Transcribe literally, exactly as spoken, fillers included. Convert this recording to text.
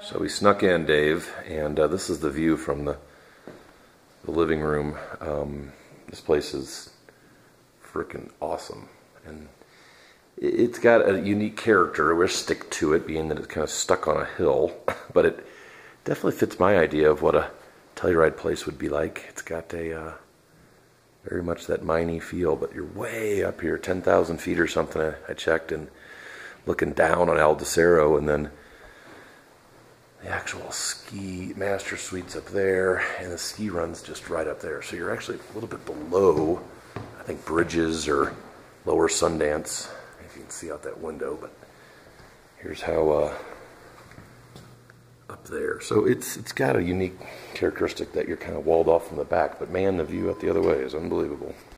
So we snuck in, Dave, and uh, this is the view from the, the living room. Um, this place is freaking awesome, and it's got a unique character. We're stick to it, being that it's kind of stuck on a hill, but it definitely fits my idea of what a Telluride place would be like. It's got a uh, very much that miney feel, but you're way up here, ten thousand feet or something. I, I checked, and looking down on Aldacero, and then the actual ski master suite's up there, and the ski run's just right up there. So you're actually a little bit below, I think, Bridges or Lower Sundance, if you can see out that window. But here's how uh, up there. So it's it's got a unique characteristic that you're kind of walled off from the back. But man, the view out the other way is unbelievable.